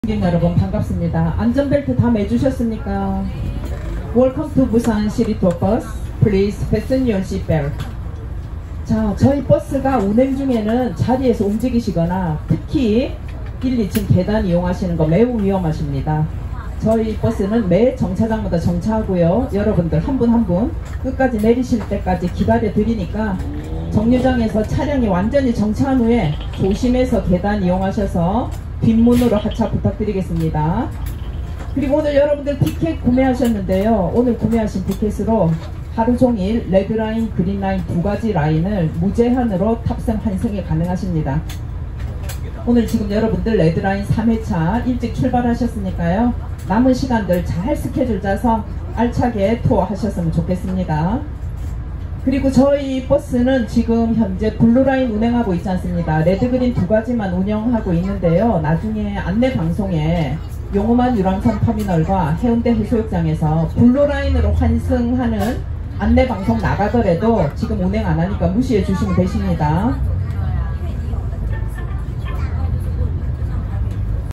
승객 여러분 반갑습니다. 안전벨트 다 매주셨습니까? Welcome to Busan City Tour Bus. Please fasten your seatbelt. 자, 저희 버스가 운행 중에는 자리에서 움직이시거나 특히 1, 2층 계단 이용하시는 거 매우 위험하십니다. 저희 버스는 매 정차장마다 정차하고요. 여러분들 한 분 한 분 끝까지 내리실 때까지 기다려 드리니까 정류장에서 차량이 완전히 정차한 후에 조심해서 계단 이용하셔서 뒷문으로 하차 부탁드리겠습니다. 그리고 오늘 여러분들 티켓 구매하셨는데요. 오늘 구매하신 티켓으로 하루 종일 레드라인, 그린라인 두 가지 라인을 무제한으로 탑승 환승이 가능하십니다. 오늘 지금 여러분들 레드라인 3회차 일찍 출발하셨으니까요. 남은 시간들 잘 스케줄 짜서 알차게 투어 하셨으면 좋겠습니다. 그리고 저희 버스는 지금 현재 블루라인 운행하고 있지 않습니다. 레드그린 두 가지만 운영하고 있는데요. 나중에 안내 방송에 용호만 유람선 터미널과 해운대 해수욕장에서 블루라인으로 환승하는 안내 방송 나가더라도 지금 운행 안 하니까 무시해 주시면 되십니다.